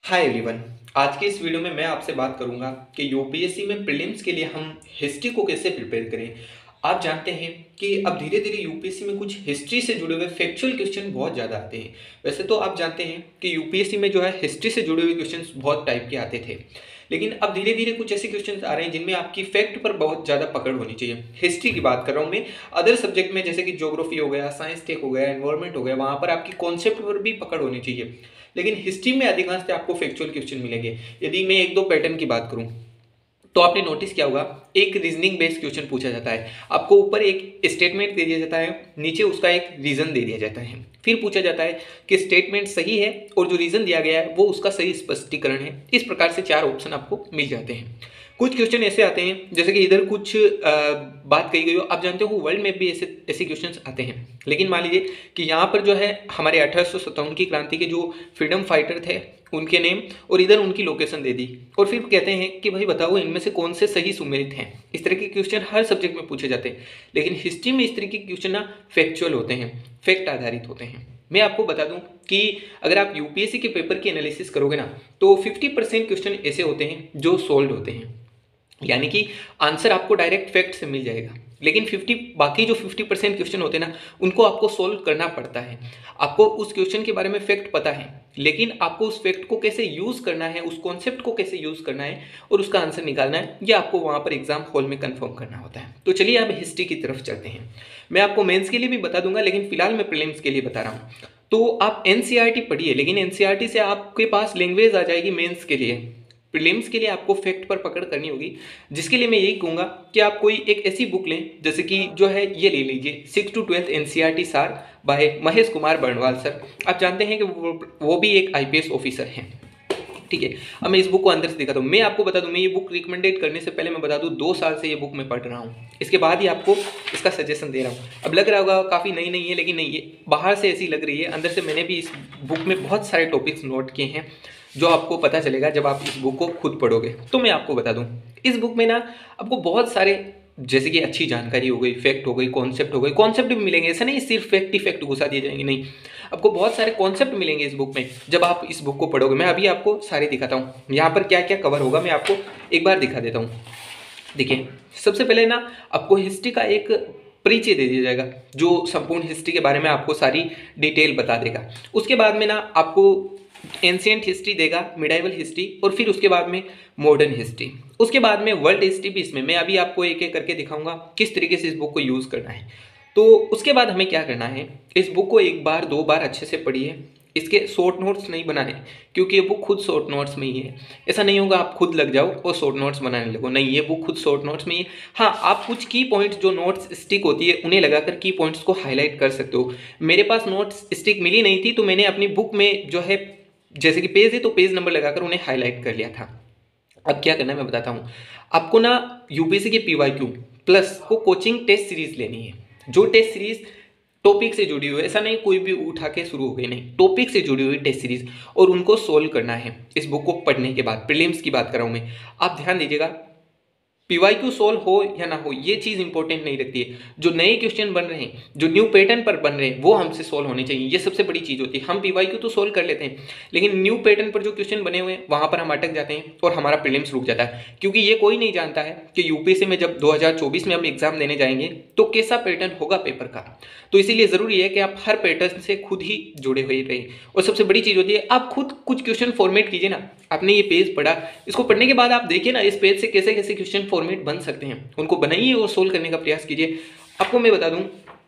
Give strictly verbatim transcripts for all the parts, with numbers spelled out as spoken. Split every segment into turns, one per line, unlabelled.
Hi everyone. आज की इस वीडियो में मैं आपसे बात करूंगा कि यूपीएससी में प्रीलिम्स के लिए हम हिस्ट्री को कैसे प्रिपेयर करें। आप जानते हैं कि अब धीरे धीरे यूपीएससी में कुछ हिस्ट्री से जुड़े हुए फैक्चुअल क्वेश्चन बहुत ज़्यादा आते हैं। वैसे तो आप जानते हैं कि यूपीएससी में जो है हिस्ट्री से जुड़े हुए क्वेश्चन बहुत टाइप के आते थे, लेकिन अब धीरे धीरे कुछ ऐसे क्वेश्चन आ रहे हैं जिनमें आपकी फैक्ट पर बहुत ज़्यादा पकड़ होनी चाहिए। हिस्ट्री की बात कर रहा हूँ मैं। अदर सब्जेक्ट में जैसे कि ज्योग्राफी हो गया, साइंस टेक हो गया, एनवायरमेंट हो गया, वहाँ पर आपकी कॉन्सेप्ट पर भी पकड़ होनी चाहिए, लेकिन हिस्ट्री में अधिकांश आपको फैक्चुअल क्वेश्चन मिलेंगे। यदि मैं एक दो पैटर्न की बात करूं तो आपने नोटिस किया होगा, एक रीजनिंग बेस्ड क्वेश्चन पूछा जाता है। आपको ऊपर एक स्टेटमेंट दे दिया जाता है, नीचे उसका एक रीजन दे दिया जाता है। फिर पूछा जाता है कि स्टेटमेंट सही है और जो रीजन दिया गया है वो उसका सही स्पष्टीकरण है। इस प्रकार से चार ऑप्शन आपको मिल जाते हैं। कुछ क्वेश्चन ऐसे आते हैं जैसे कि इधर कुछ आ, बात कही गई हो। आप जानते हो वर्ल्ड में भी ऐसे ऐसे क्वेश्चंस आते हैं, लेकिन मान लीजिए कि यहाँ पर जो है हमारे अठारह सौ सत्तावन की क्रांति के जो फ्रीडम फाइटर थे उनके नेम और इधर उनकी लोकेशन दे दी, और फिर कहते हैं कि भाई बताओ इनमें से कौन से सही सुमेलित हैं। इस तरह के क्वेश्चन हर सब्जेक्ट में पूछे जाते हैं, लेकिन हिस्ट्री में इस तरह के क्वेश्चन ना फैक्चुअल होते हैं, फैक्ट आधारित होते हैं। मैं आपको बता दूं कि अगर आप यूपीएससी के पेपर की एनालिसिस करोगे ना तो फिफ्टी परसेंट क्वेश्चन ऐसे होते हैं जो सोल्व होते हैं, यानी कि आंसर आपको डायरेक्ट फैक्ट से मिल जाएगा। लेकिन फिफ्टी बाकी जो फिफ्टी परसेंट क्वेश्चन होते हैं ना उनको आपको सोल्व करना पड़ता है। आपको उस क्वेश्चन के बारे में फैक्ट पता है, लेकिन आपको उस फैक्ट को कैसे यूज़ करना है, उस कॉन्सेप्ट को कैसे यूज़ करना है और उसका आंसर निकालना है, ये आपको वहाँ पर एग्जाम हॉल में कंफर्म करना होता है। तो चलिए अब हिस्ट्री की तरफ चलते हैं। मैं आपको मेंस के लिए भी बता दूंगा, लेकिन फिलहाल मैं प्रीलिम्स के लिए बता रहा हूँ। तो आप एनसीईआरटी पढ़िए, लेकिन एनसीईआरटी से आपके पास लैंग्वेज आ जाएगी मेंस के लिए। प्रीलिम्स के लिए आपको फैक्ट पर पकड़ करनी होगी, जिसके लिए मैं यही कहूँगा कि आप कोई एक ऐसी बुक लें, जैसे कि जो है ये ले लीजिए, सिक्स टू ट्वेल्थ एनसीईआरटी सार बाय महेश कुमार बर्णवाल सर। आप जानते हैं कि वो वो भी एक आईपीएस ऑफिसर हैं, ठीक है। अब मैं इस बुक को अंदर से दिखाता हूँ। मैं आपको बता दूँ, मैं ये बुक रिकमेंडेड करने से पहले मैं बता दूँ, दो साल से ये बुक मैं पढ़ रहा हूँ, इसके बाद ही आपको इसका सजेशन दे रहा हूँ। अब लग रहा होगा काफ़ी नई नहीं है, लेकिन नहीं, ये बाहर से ऐसी लग रही है, अंदर से मैंने भी इस बुक में बहुत सारे टॉपिक्स नोट किए हैं जो आपको पता चलेगा जब आप इस बुक को खुद पढ़ोगे। तो मैं आपको बता दूं, इस बुक में ना आपको बहुत सारे, जैसे कि अच्छी जानकारी हो गई, फैक्ट हो गई, कॉन्सेप्ट हो गई, कॉन्सेप्ट भी मिलेंगे, ऐसा नहीं सिर्फ फैक्ट ही फैक्ट घुसा दिए जाएंगे, नहीं, आपको बहुत सारे कॉन्सेप्ट मिलेंगे इस बुक में जब आप इस बुक को पढ़ोगे। मैं अभी आपको सारे दिखाता हूँ, यहाँ पर क्या क्या कवर होगा मैं आपको एक बार दिखा देता हूँ। देखिए, सबसे पहले ना आपको हिस्ट्री का एक परिचय दे दिया जाएगा जो संपूर्ण हिस्ट्री के बारे में आपको सारी डिटेल बता देगा। उसके बाद में ना आपको एंशिएंट हिस्ट्री देगा, मिडाइवल हिस्ट्री, और फिर उसके बाद में मॉडर्न हिस्ट्री, उसके बाद में वर्ल्ड हिस्ट्री भी इसमें मैं अभी आपको एक एक करके दिखाऊंगा किस तरीके से इस बुक को यूज़ करना है। तो उसके बाद हमें क्या करना है, इस बुक को एक बार दो बार अच्छे से पढ़िए। इसके शॉर्ट नोट्स नहीं बनाने, क्योंकि ये बुक खुद शॉर्ट नोट्स में ही है। ऐसा नहीं होगा आप खुद लग जाओ और शॉर्ट नोट्स बनाने लगो, नहीं, ये बुक खुद शॉर्ट नोट्स में ही है। हाँ, आप कुछ की पॉइंट्स जो नोट्स स्टिक होती है उन्हें लगाकर की पॉइंट्स को हाईलाइट कर सकते हो। मेरे पास नोट्स स्टिक मिली नहीं थी, तो मैंने अपनी बुक में जो है, जैसे कि पेज है तो पेज नंबर लगाकर उन्हें हाईलाइट कर लिया था। अब क्या करना है मैं बताता हूँ आपको ना। यूपीएससी के पीवाईक्यू प्लस को कोचिंग टेस्ट सीरीज लेनी है, जो टेस्ट सीरीज टॉपिक से जुड़ी हुई है, ऐसा नहीं कोई भी उठा के शुरू हो गई, नहीं, टॉपिक से जुड़ी हुई टेस्ट सीरीज, और उनको सोल्व करना है इस बुक को पढ़ने के बाद। प्रीलिम्स की बात कर रहा हूँ मैं, आप ध्यान दीजिएगा, पीवाईक्यू सोल्व हो या ना हो ये चीज़ इंपॉर्टेंट नहीं रखती है। जो नए क्वेश्चन बन रहे हैं, जो न्यू पैटर्न पर बन रहे हैं, वो हमसे सोल्व होने चाहिए, ये सबसे बड़ी चीज़ होती है। हम पीवाईक्यू तो सोल्व कर लेते हैं, लेकिन न्यू पैटर्न पर जो क्वेश्चन बने हुए हैं वहाँ पर हम अटक जाते हैं और हमारा प्रीलिम्स रुक जाता है। क्योंकि ये कोई नहीं जानता है कि यूपीएससी में जब दो हज़ार चौबीस में हम एग्जाम देने जाएंगे तो कैसा पैटर्न होगा पेपर का। तो इसीलिए ज़रूरी है कि आप हर पैटर्न से खुद ही जुड़े हुए रहें। और सबसे बड़ी चीज़ होती है, आप खुद कुछ क्वेश्चन फॉर्मेट कीजिए ना। आपने ये पेज पढ़ा, इसको पढ़ने के बाद आप देखिए ना इस पेज से कैसे कैसे क्वेश्चन फॉर्मेट बन सकते हैं, उनको बनाइए और सोल्व करने का प्रयास कीजिए। आपको मैं बता दूं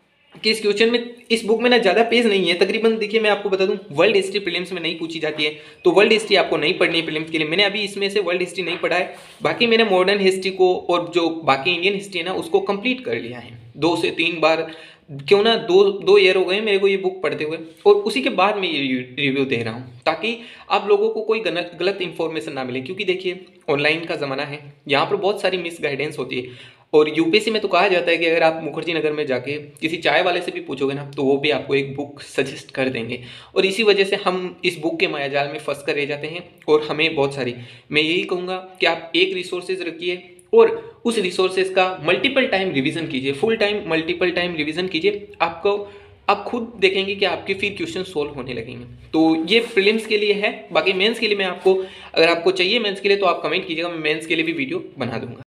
कि इस क्वेश्चन में, इस बुक में ना ज़्यादा पेज नहीं है, तकरीबन देखिए मैं आपको बता दूं, वर्ल्ड हिस्ट्री प्रीलिम्स में नहीं पूछी जाती है, तो वर्ल्ड हिस्ट्री आपको नहीं पढ़नी है प्रीलिम्स के लिए। मैंने अभी इसमें से वर्ल्ड हिस्ट्री नहीं पढ़ा है, बाकी मैंने मॉडर्न हिस्ट्री को और जो बाकी इंडियन हिस्ट्री है ना उसको कंप्लीट कर लिया है, दो से तीन बार, क्यों ना दो दो ईयर हो गए मेरे को ये बुक पढ़ते हुए, और उसी के बाद मैं ये रिव्यू दे रहा हूँ ताकि आप लोगों को कोई गलत गलत इन्फॉर्मेशन ना मिले। क्योंकि देखिए ऑनलाइन का ज़माना है, यहाँ पर बहुत सारी मिस गाइडेंस होती है, और यूपीएससी में तो कहा जाता है कि अगर आप मुखर्जी नगर में जाके किसी चाय वाले से भी पूछोगे ना तो वो भी आपको एक बुक सजेस्ट कर देंगे, और इसी वजह से हम इस बुक के मायाजाल में फंस कर रह जाते हैं। और हमें बहुत सारी, मैं यही कहूँगा कि आप एक रिसोर्सेज रखिए और उस रिसोर्सेज का मल्टीपल टाइम रिवीजन कीजिए, full time multiple time revision कीजिए। आपको आप खुद देखेंगे कि आपके फिर क्वेश्चन सोल्व होने लगेंगे। तो ये प्रीलिम्स के लिए है, बाकी मेंस के लिए मैं आपको, अगर आपको चाहिए मेंस के लिए तो आप कमेंट कीजिएगा, मैं मेंस के लिए भी वीडियो बना दूंगा।